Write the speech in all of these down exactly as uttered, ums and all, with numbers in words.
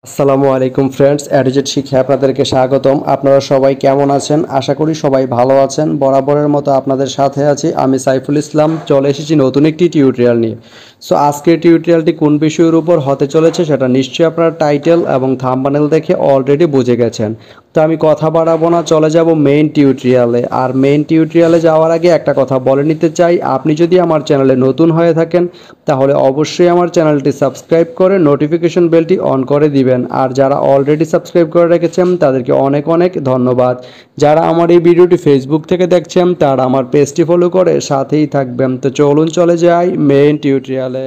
আসসালামু আলাইকুম ফ্রেন্ডস, অ্যাডিজেট শিক্ষা আপনাদেরকে স্বাগতম। আপনারা সবাই কেমন আছেন? আশা করি সবাই ভালো আছেন। বরাবরের মতো আপনাদের সাথে আছি আমি সাইফুল ইসলাম। চলে এসেছি নতুন একটি টিউটোরিয়াল নিয়ে। সো আজকের টিউটোরিয়ালটি কোন বিষয়ের উপর হতে চলেছে সেটা নিশ্চয়ই আপনারা টাইটেল এবং থাম্বনেল দেখে অলরেডি বুঝে গেছেন। তো আমি কথা বাড়াবো না, চলে যাব মেইন টিউটোরিয়ালে। আর মেইন টিউটোরিয়ালে যাওয়ার আগে একটা কথা বলে নিতে চাই, আপনি যদি আমার চ্যানেলে নতুন হয়ে থাকেন তাহলে অবশ্যই আমার চ্যানেলটি সাবস্ক্রাইব করে নোটিফিকেশন বেলটি অন করে দিবেন। আর যারা অলরেডি সাবস্ক্রাইব করে রেখেছেন তাদেরকে অনেক অনেক ধন্যবাদ। যারা আমার এই ভিডিওটি ফেসবুক থেকে দেখছেন তারা আমার পেজটি ফলো করে সাথেই থাকবেন। তো চলুন চলে যাই মেইন টিউটোরিয়ালে।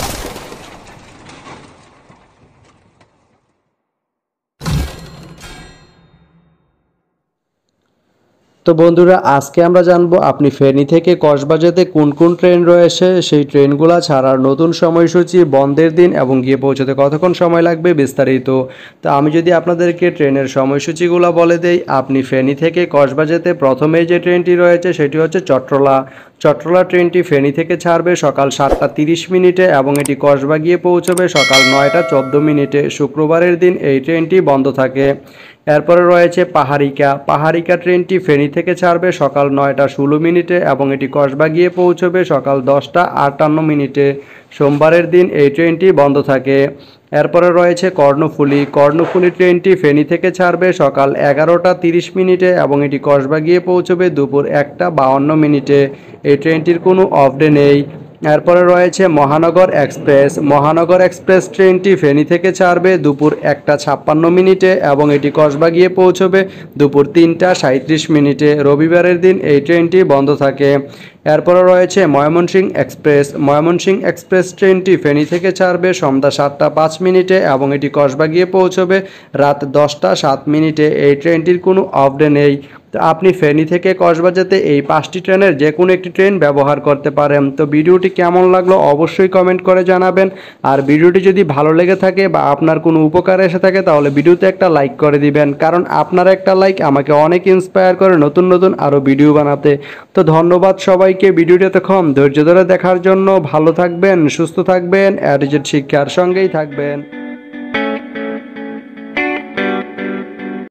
তো বন্ধুরা, আজকে আমরা জানবো আপনি ফেনী থেকে কক্সবাজারে কোন কোন ট্রেন রয়েছে, সেই ট্রেনগুলো ছাড়ার নতুন সময়সূচি, বন্ধের দিন এবং গিয়ে পৌঁছতে কতক্ষণ সময় লাগবে বিস্তারিত। তো আমি যদি আপনাদেরকে ট্রেনের সময়সূচিগুলো বলে দেই, আপনি ফেনী থেকে কক্সবাজারে প্রথমেই যে ট্রেনটি রয়েছে সেটি হচ্ছে চট্টলা। চট্টলা ট্রেনটি ফেনী থেকে ছাড়বে সকাল সাতটা তিরিশ মিনিটে এবং এটি কসবা গিয়ে পৌঁছবে সকাল নয়টা চোদ্দো মিনিটে। শুক্রবারের দিন এই ট্রেনটি বন্ধ থাকে। এরপরে রয়েছে পাহাড়িকা। পাহাড়িকা ট্রেনটি ফেনী থেকে ছাড়বে সকাল নয়টা ষোলো মিনিটে এবং এটি কসবা গিয়ে পৌঁছবে সকাল দশটা আটান্ন মিনিটে। সোমবারের দিন এই ট্রেনটি বন্ধ থাকে। এরপরে রয়েছে কর্ণফুলী। কর্ণফুলী ট্রেনটি ফেনী থেকে ছাড়বে সকাল এগারোটা তিরিশ মিনিটে এবং এটি কসবা গিয়ে পৌঁছবে দুপুর একটা বাউন্ন মিনিটে। এই ট্রেনটির কোনো অফ ডে নেই। এরপরে রয়েছে মহানগর এক্সপ্রেস। মহানগর এক্সপ্রেস ট্রেনটি ফেনী থেকে ছাড়বে দুপুর একটা ছাপ্পান্ন মিনিটে এবং এটি কসবা গিয়ে পৌঁছবে দুপুর তিনটা সাঁত্রিশ মিনিটে। রবিবারের দিন এই ট্রেনটি বন্ধ থাকে। এরপরে রয়েছে ময়মনসিংহ এক্সপ্রেস। ময়মনসিংহ এক্সপ্রেস ট্রেনটি ফেনী থেকে ছাড়বে সন্ধ্যা সাতটা পাঁচ মিনিটে এবং এটি কসবা গিয়ে পৌঁছবে রাত দশটা সাত মিনিটে। এই ট্রেনটির কোনো অফ ডে নেই। তো আপনি ফেনী থেকে কক্সবাজারে এই পাঁচটি ট্রেনের যে কোনো একটি ট্রেন ব্যবহার করতে পারেন। তো ভিডিওটি কেমন লাগলো অবশ্যই কমেন্ট করে জানাবেন। আর ভিডিওটি যদি ভালো লেগে থাকে বা আপনার কোনো উপকারে এসে থাকে তাহলে ভিডিওতে একটা লাইক করে দিবেন, কারণ আপনার একটা লাইক আমাকে অনেক ইন্সপায়ার করে নতুন নতুন আরও ভিডিও বানাতে। তো ধন্যবাদ সবাইকে ভিডিওটি এতক্ষণ ধৈর্য ধরে দেখার জন্য। ভালো থাকবেন, সুস্থ থাকবেন, অ্যাডিজেট শিক্ষার সঙ্গেই থাকবেন।